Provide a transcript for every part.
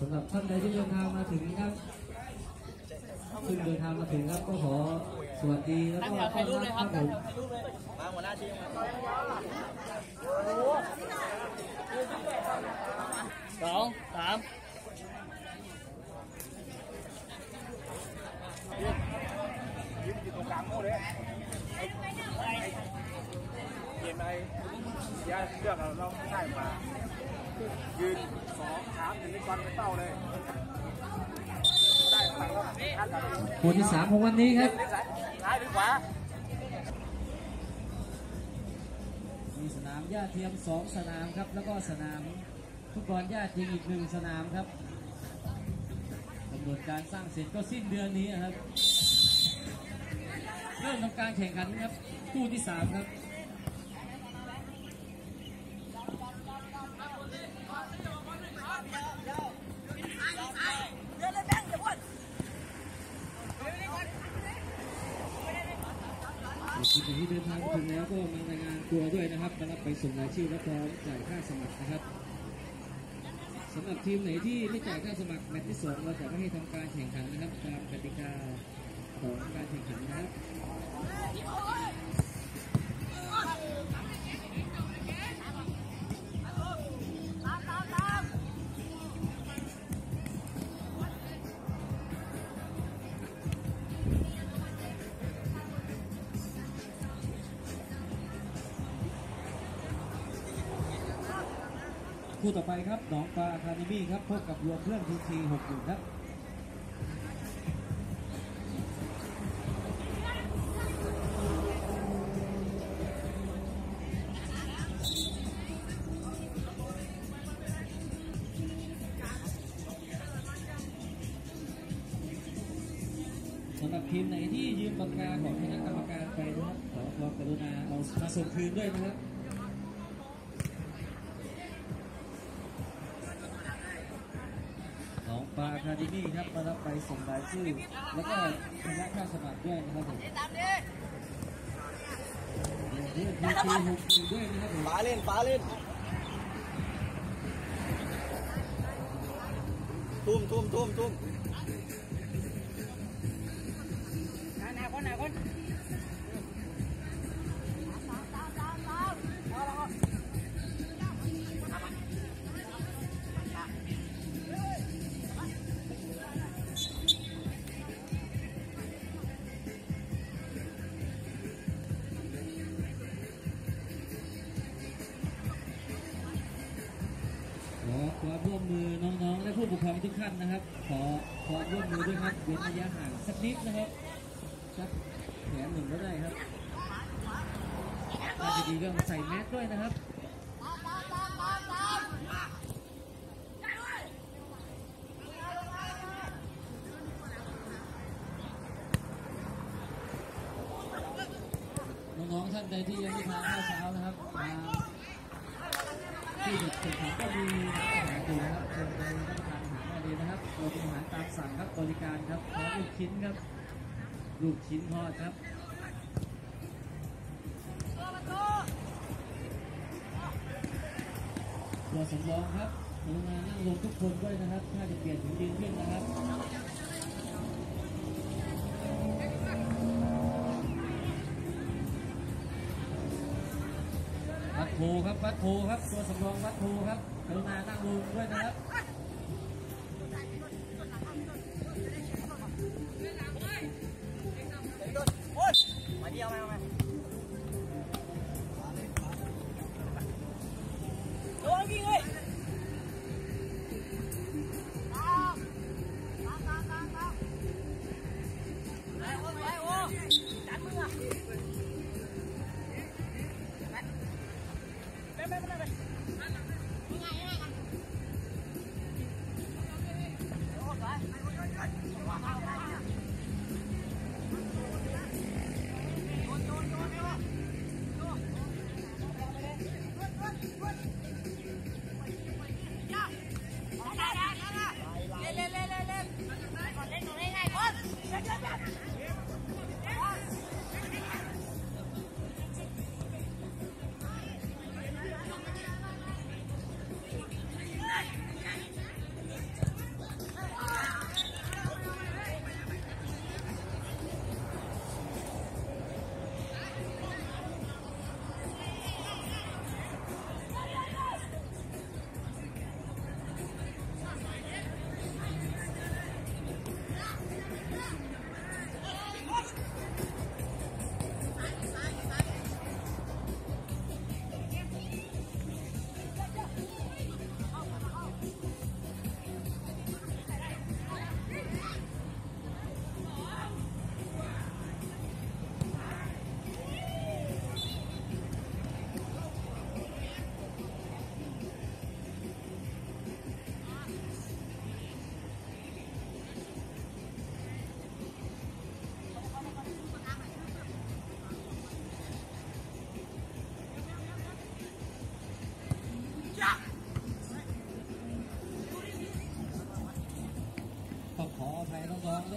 ำหรับท่านใดที่เดินทางมาถึงครับซึ่งเดินทางมาถึงครับก็ขอสวัสดีแล้วก็ต้อนรับครับผมมาหัวหน้าทีม2 3ยืนอยู่ตรงกลางโม่เลยเย็นไหมย่าเลือกเราใช่มายืน2 3ถึงในกวนไปเต้าเลยได้ฝั่งเราคู่ที่3ของวันนี้ครับซ้ายหรือขวามีสนามหญ้าเทียม2 สนามครับแล้วก็สนามฟุตบอลหญ้าจริงอีก1 สนามครับกำหนดการสร้างเสร็จก็สิ้นเดือนนี้ครับเริ่มทำการแข่งขันครับคู่ที่3ครับคุณที่เดินทางถึงแล้วก็มารายงานตัวด้วยนะครับมารับไปส่งรายชื่อและพร้อมจ่ายค่าสมัครนะครับสำหรับทีมไหนที่ไม่จ่ายค่าสมัครแมตช์ที่2เราจะไม่ให้ทำการแข่งขันนะครับตามกติกาของการแข่งขันนะครับคู่ต่อไปครับหนองปลาอะคาเดมี่ครับพบกับรวมเพื่อนทีที61ครับสำหรับทีมไหนที่ยืมปากกาของคณะกรรมการไปนะครับขอความกรุณาเอามาส่งคืนด้วยนะครับปลาคาดินี่ครับมารับไปส่งรายชื่อแล้วก็ชำระค่าสมัครด้วยนะครับผมเรื่องทีที61ด้วยนะครับผมฟ้าเล่นทุ่มหนาคนความร่วมมือน้องๆและผู้ปกครองทุกท่านนะครับขอความร่วมมือด้วยครับเว้นระยะห่างสักนิดนะครับสักแขน1ก็ได้ครับถ้าจะดีก็ใส่แมสด้วยนะครับน้องๆท่านใดที่ยังไม่ทานข้าวเช้านะครับที่เด็กแข่งขันก็มีอาหารอยู่นะครับเชิญไปรับประทานอาหารได้เลยนะครับเราเป็นอาหารตามสั่งครับบริการครับพร้อมลูกชิ้นครับลูกชิ้นทอดครับตัวสำรองครับกรุณานั่งลงทุกคนด้วยนะครับถ้าจะเปลี่ยนถึงยืนขึ้นนะครับวัดโพครับตัวสำรองวัดโพครับกรุณานั่งลงด้วยนะครับมาเดียวมาโดนวิ่งเลยจัดมือ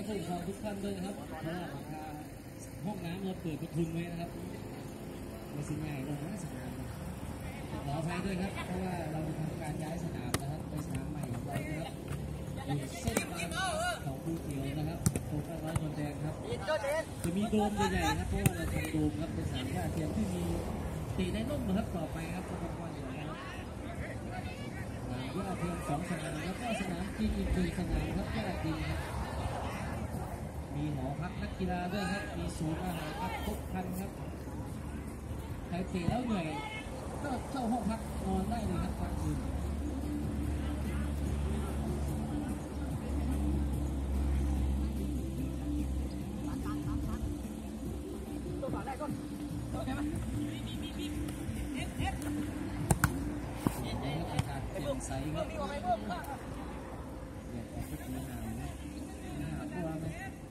ผู้ปกครองทุกท่านด้วยนะครับเพราะว่าราคาห้องน้ำเราเปิดประทุนไว้นะครับไม่สิ่งใหญ่เลยนะสนามขออภัยด้วยครับเพราะว่าเราทำการย้ายสนามนะครับไปสนามใหม่ของเรานะครับอยู่เส้นทางของภูเขียวนะครับโครงการร้อยคนแดงครับจะมีโดมใหญ่ๆครับเพราะว่าเราทำโดมครับเป็นสนามหญ้าเทียมที่มีตีในร่มนะครับต่อไปครับก็ต้องว่าอย่างไรครับหญ้าเทียม2 สนามแล้วก็สนามจริงอีก1 สนามครับหญ้าจริงครับมีหอพักนักกีฬาด้วยครับมีศูนย์อาหารครับครบครันครับใครเตะแล้วเหนื่อยก็เข้าห้องพักนอนได้เลยครับพักคืนใส่ครับอยากจะพิจารณาตัวไหม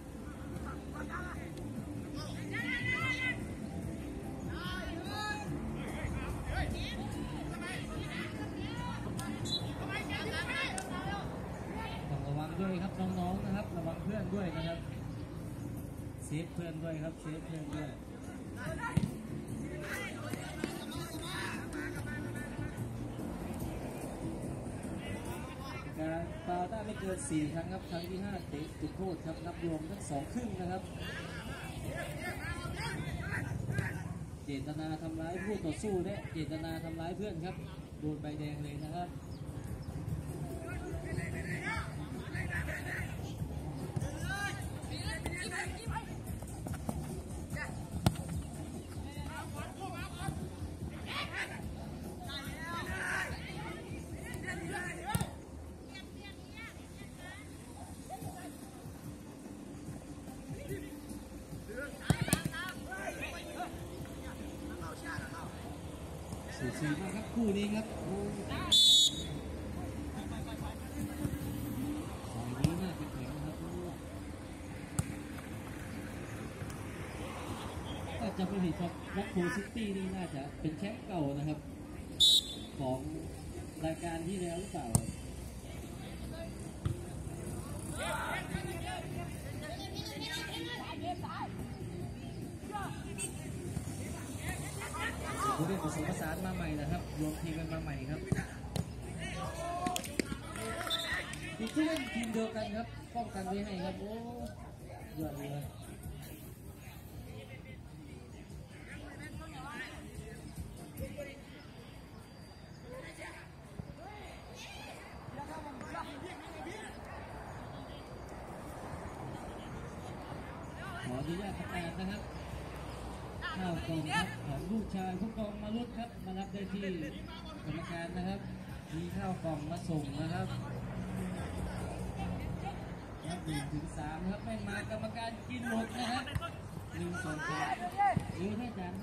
ต้องระวังด้วยครับน้องๆนะครับระวังเพื่อนด้วยนะครับเซฟเพื่อนด้วยครับเซฟเพื่อนด้วยการฟาวล์ได้ไม่เกิน4 ครั้งครับครั้งที่5เตะจุดโทษครับนับรวมทั้ง2 ครึ่งนะครับเจตนาทำร้ายผู้ต่อสู้และเจตนาทำร้ายเพื่อนครับโดนใบแดงเลยนะครับสูสีมากครับคู่นี้ครับสายนี้น่าจะแข็งครับถ้าจะไม่ผิดครับวัคโคซิตี้นี่น่าจะเป็นแชมป์เก่านะครับของรายการที่แล้วหรือเปล่าผู้เล่นผสมผสานมาใหม่นะครับรวมทีมกันมาใหม่ครับอีกผู้เล่นทีมเดียวกันครับป้องกันไว้ให้ครับโอ้ยอดเลยขออนุญาตประกาศนะครับข้าวกล่องครับของลูกชายผู้กองมาลุดครับมารับได้ที่กรรมการนะครับมีข้าวกล่องมาส่งนะครับนับ1 ถึง 3ครับไม่มากรรมการกินหมดนะครับ1 2 3หรือให้จัน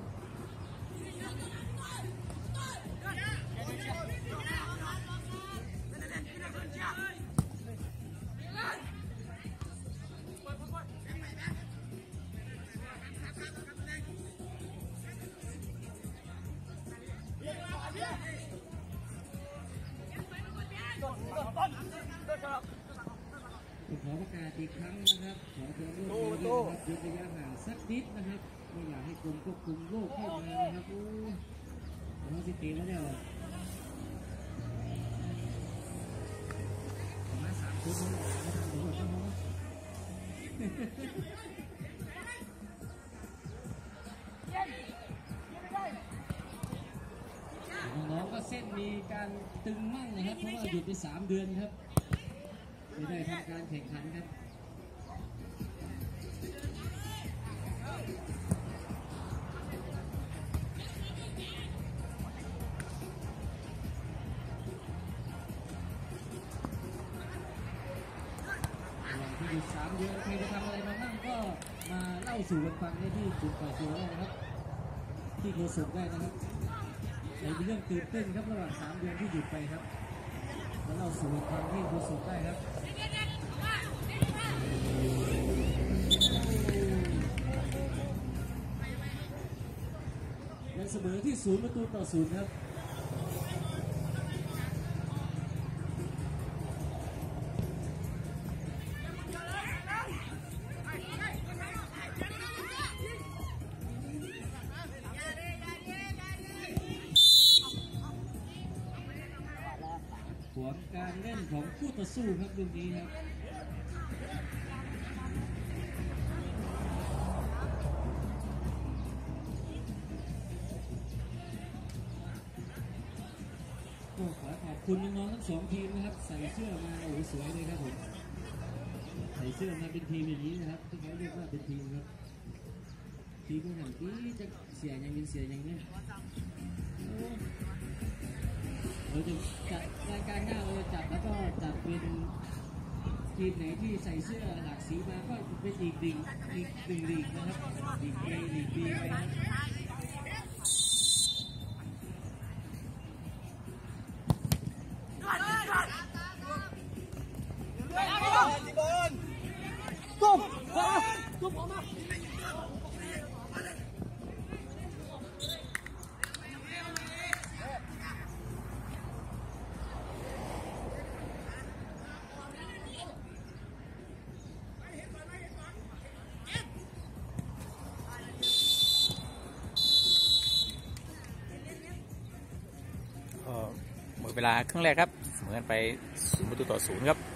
ขอประกาศอีกครั้งนะครับขอเชิญร่วมมือนะครับยกระยะห่างสักนิดนะครับไม่อยากให้กรมควบคุมโรคเข้ามานะครับโอ้น้องสิตีแล้วเนี่ยมา3 คนไม่ทำหัวต้องน้องๆก็เส้นมีการตึงมั่งนะครับเพราะว่าหยุดไป3 เดือนครับไม่ได้ทำการแข่งขันครับที่อยู่3 เดือนใครจะทำอะไรมาบ้างก็มาเล่าสู่กันฟังได้ที่จุดต่อตัวได้นะครับที่โฆษกได้นะครับในเรื่องตื่นเต้นครับระหว่าง3 เดือนที่หยุดไปครับมาเล่าสู่กันฟังที่โฆษกได้ครับยังเสมอที่0-0ครับการเล่นของคู่ต่อสู้ครับลูกนี้ครับก็ขอขอบคุณน้องๆทั้ง2ทีมนะครับใส่เสื้อมาโอ้สวยเลยครับผมใส่เสื้อมาเป็นทีมอย่างนี้นะครับที่เขาเรียกว่าเป็นทีมครับทีมผู้หนังที่จะเสียยังเป็นเสียยังเนี่ยเราจะจัดรายการหน้าเราจะจัดแล้วก็จัดเป็นทีมไหนที่ใส่เสื้อหลากสีมาก็เป็นอีกหนึ่งลีกนะครับลีก A ลีก B นะครับหมดเวลาครึ่งแรกครับเสมอกันไป0-0ครับ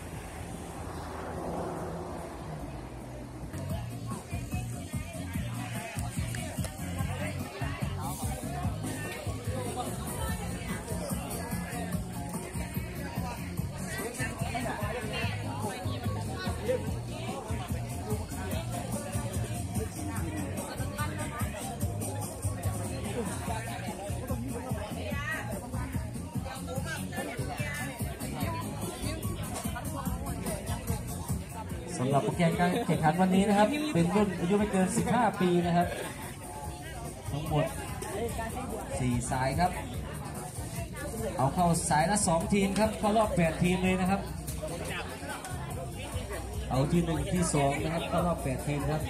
สำหรับโปรแกรมการแข่งขันวันนี้นะครับเป็นรุ่นอายุไม่เกิน15 ปีนะครับทั้งหมด4สายครับเอาเข้าสายละ2ทีมครับเข้ารอบ8ทีมเลยนะครับเอาที่1ที่2นะครับเข้ารอบ8ทีมครับ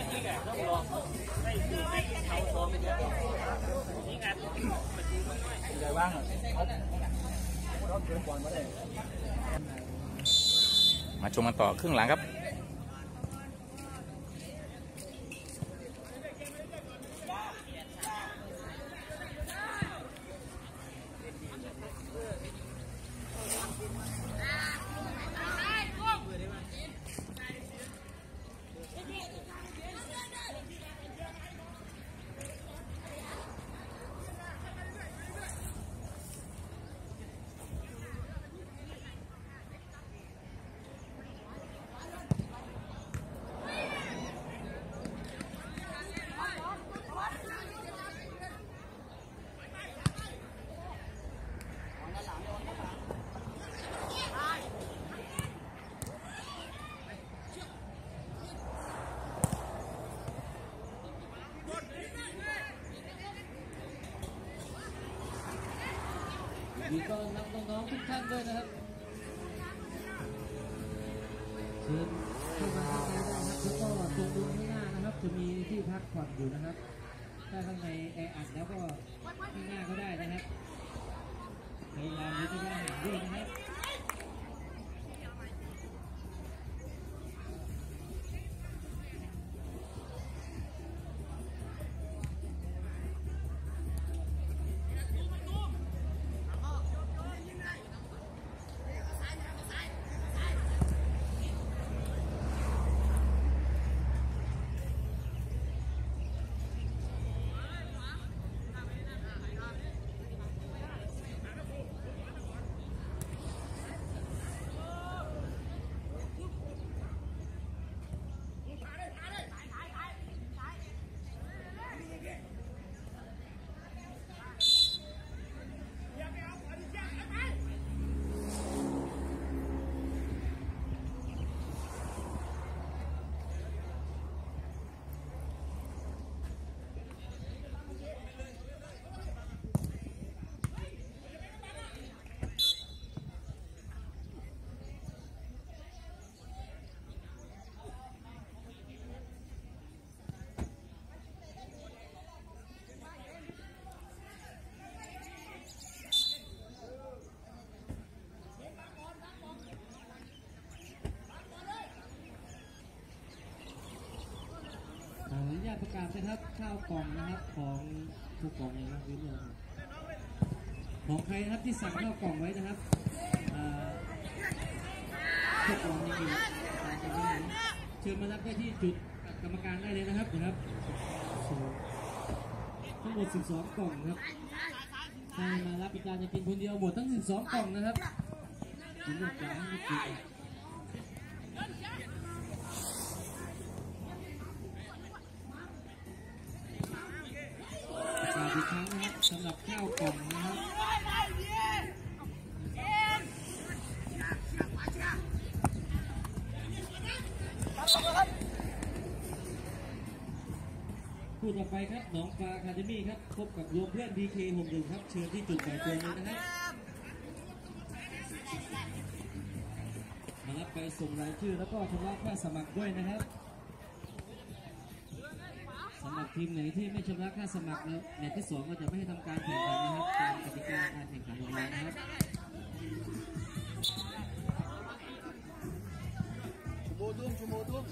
มาชมกันต่อครึ่งหลังครับยินดีต้อนรับน้องๆทุกท่านด้วยนะครับเชิญเข้ามาข้างในได้ครับแล้วก็ตรงข้างหน้านะครับจะมีที่พักผ่อนอยู่นะครับถ้าข้างในแออัดแล้วก็ข้างหน้าก็ได้นะครับพยายามที่จะได้อาหารด้วยนะครับอนุญาตประกาศนะครับข้าวกล่องนะครับของผู้กล่องนะครับวินของใครนะครับที่สั่งข้าวกล่องไว้นะครับทดลองยังอยู่แต่จะไม่เชิญมารับได้ที่จุดกรรมการได้เลยนะครับทั้งหมด12กล่องครับใครมารับอีกการจะกินคนเดียวหมดทั้ง12กล่องนะครับกินหมดจานไม่กินอีกครั้งนะครับสำหรับข้าวกล่องนะครับคู่ต่อไปครับหนองปลาคาเดมี่ครับพบกับรวมเพื่อน DK61ครับเชิญที่จุดบ่ายตรงเลยนะครับมารับไปส่งรายชื่อแล้วก็ชำระค่าสมัครด้วยนะครับสำหรับทีมไหนที่ไม่ชำระค่าสมัครแล้วแมตช์ที่2ก็จะไม่ให้ทำการแข่งขันนะครับตามกติกาการแข่งขันของเรานะครับชั่วโมงตุ้ม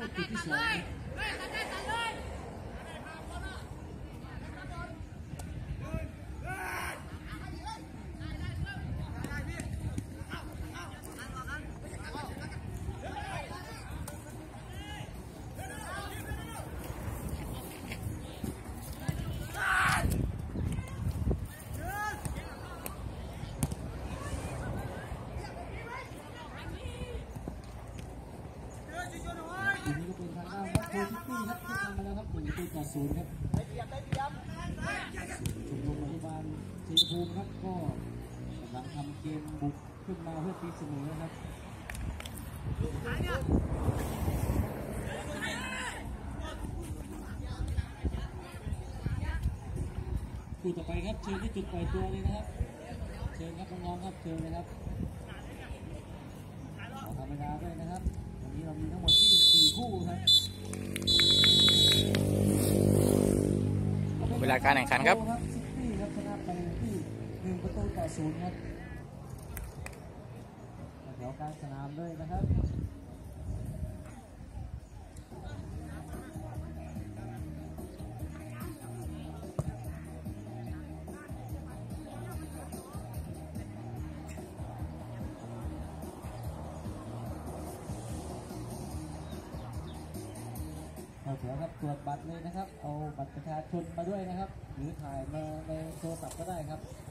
เป็นจุดที่2ทีนี้ก็เป็นทางด้านวัดโพธิตี้ครับที่ทำมาแล้วครับ1-0ครับชมรมอนุบาลชัยภูมิครับก็กำลังทำเกมบุกขึ้นมาเพื่อตีเสมอนะครับคู่ต่อไปครับเชิญที่จุดปล่อยตัวเลยนะครับเชิญครับน้องๆครับเชิญเลยครับขอทำเวลาด้วยนะครับวันนี้เรามีทั้งหมด24คู่ครับเวลาการแข่งขันครับซิตี้ครับชนะไปที่1-0ครับแถวกลางสนามด้วยนะครับเอาเถอะครับตรวจบัตรเลยนะครับเอาบัตรประชาชนมาด้วยนะครับหรือถ่ายมาในโทรศัพท์ก็ได้ครับ